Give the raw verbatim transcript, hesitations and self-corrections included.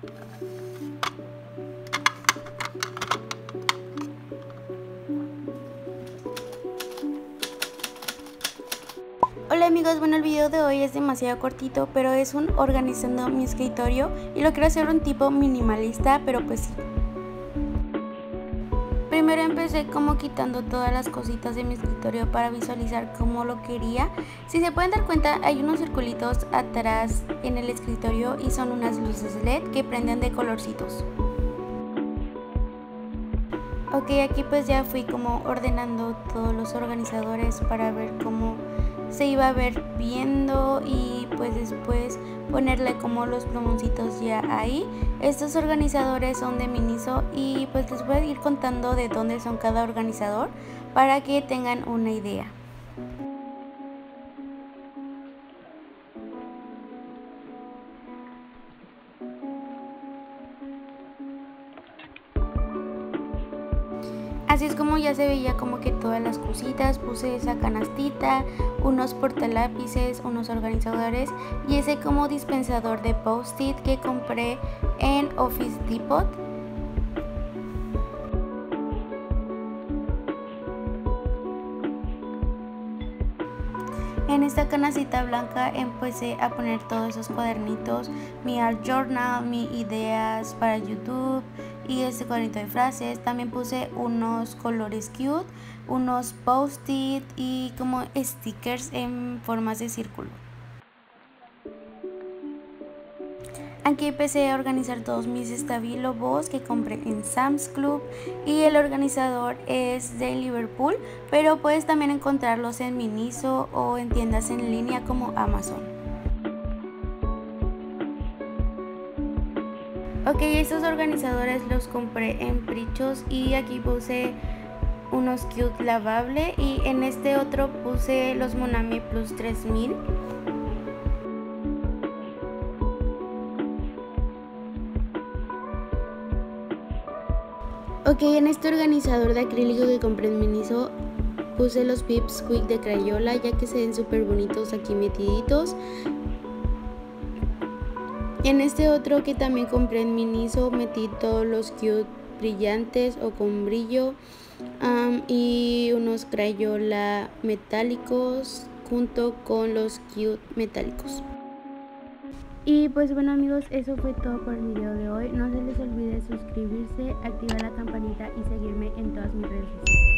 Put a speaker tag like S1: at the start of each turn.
S1: Hola amigos, bueno, el video de hoy es demasiado cortito, pero es un organizando mi escritorio y lo quiero hacer un tipo minimalista, pero pues sí. Primero empecé como quitando todas las cositas de mi escritorio para visualizar cómo lo quería. Si se pueden dar cuenta, hay unos circulitos atrás en el escritorio y son unas luces L E D que prenden de colorcitos. Ok, aquí pues ya fui como ordenando todos los organizadores para ver cómo se iba a ver viendo y pues después ponerle como los plumoncitos ya ahí. Estos organizadores son de Miniso y pues les voy a ir contando de dónde son cada organizador para que tengan una idea. Así es como ya se veía como que todas las cositas. Puse esa canastita, unos portalápices, unos organizadores y ese como dispensador de post-it que compré en Office Depot. En esta canacita blanca empecé a poner todos esos cuadernitos, mi art journal, mis ideas para YouTube y este cuadernito de frases. También puse unos colores cute, unos post-it y como stickers en formas de círculo. Aquí empecé a organizar todos mis Stabilo Boss que compré en Sam's Club y el organizador es de Liverpool, pero puedes también encontrarlos en Miniso o en tiendas en línea como Amazon. Ok, estos organizadores los compré en Prichos y aquí puse unos cute lavable y en este otro puse los Monami Plus tres mil. Ok, en este organizador de acrílico que compré en Miniso puse los Pips Quick de Crayola ya que se ven súper bonitos aquí metiditos. En este otro que también compré en Miniso metí todos los cute brillantes o con brillo um, y unos Crayola metálicos junto con los cute metálicos. Y pues bueno amigos, eso fue todo por el video de hoy. No se les olvide suscribirse, activar la campanita y seguirme en todas mis redes sociales.